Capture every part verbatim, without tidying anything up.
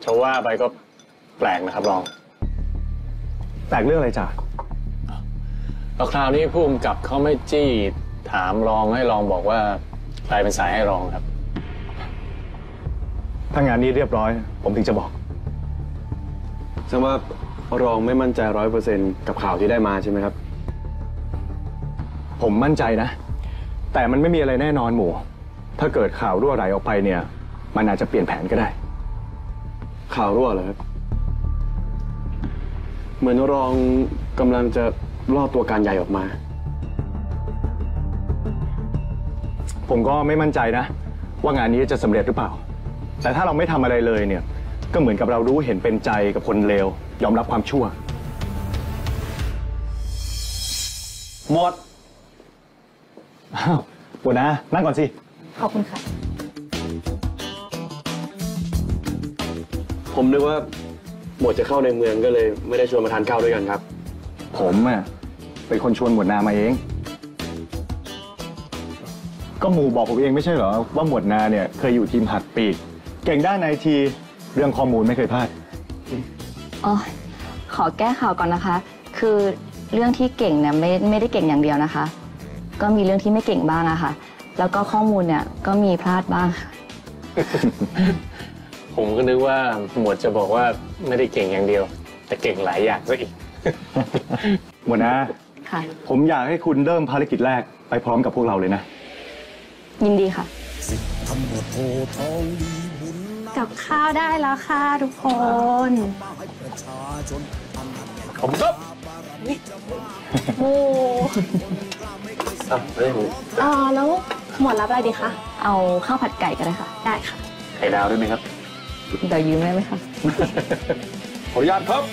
จะว่าไปก็แปลกนะครับรองแปลกเรื่องอะไรจ่าแล้วคราวนี้ผู้กำกับเขาไม่จี้ถามรองให้รองบอกว่าใครเป็นสายให้รองครับถ้างานนี้เรียบร้อยผมถึงจะบอกแสดงว่ารองไม่มั่นใจร้อยเปอร์เซ็นต์กับข่าวที่ได้มาใช่ไหมครับผมมั่นใจนะแต่มันไม่มีอะไรแน่นอนหมู่ถ้าเกิดข่าวรั่วไหลออกไปเนี่ยมันอาจจะเปลี่ยนแผนก็ได้ข่าวรั่วเหรอครับเหมือนรองกำลังจะล่อตัวการใหญ่ออกมาผมก็ไม่มั่นใจนะว่างานนี้จะสำเร็จหรือเปล่าแต่ถ้าเราไม่ทำอะไรเลยเนี่ยก็เหมือนกับเรารู้เห็นเป็นใจกับคนเลวยอมรับความชั่วหมดอ้าวหมดนะนั่งก่อนสิขอบคุณค่ะผมนึกว่าหมวดจะเข้าในเมืองก็เลยไม่ได้ชวนมาทานข้าวด้วยกันครับผมอ่ะเป็นคนชวนหมวดนามาเองก็หมู่บอกผมเองไม่ใช่เหรอว่าหมวดนาเนี่ยเคยอยู่ทีมหัดปีกเก่งด้านไอทีเรื่องข้อมูลไม่เคยพลาดอ๋อขอแก้ข่าวก่อนนะคะคือเรื่องที่เก่งเนี่ยไม่ไม่ได้เก่งอย่างเดียวนะคะก็มีเรื่องที่ไม่เก่งบ้างอะค่ะแล้วก็ข้อมูลเนี่ยก็มีพลาดบ้างผมก็นึกว่าหมวดจะบอกว่าไม่ได้เก่งอย่างเดียวแต่เก่งหลายอย่างซะอีกหมวดนาค่ะผมอยากให้คุณเริ่มภารกิจแรกไปพร้อมกับพวกเราเลยนะยินดีค่ะกับข้าวได้แล้วค่ะทุกคนขอบคุณครับโอ้อ่ะไม่รู้อ่าแล้วหมวดรับอะไรดีคะเอาข้าวผัดไก่ก็ได้ค่ะได้ค่ะไข่ดาวด้วยไหมครับเดี๋ยวยืมได้ไหมคะขออนุญาตครับ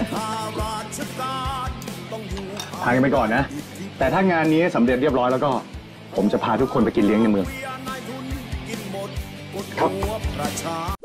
ทางกันไปก่อนนะแต่ถ้างานนี้สำเร็จเรียบร้อยแล้วก็ผมจะพาทุกคนไปกินเลี้ยงในเมืองครับ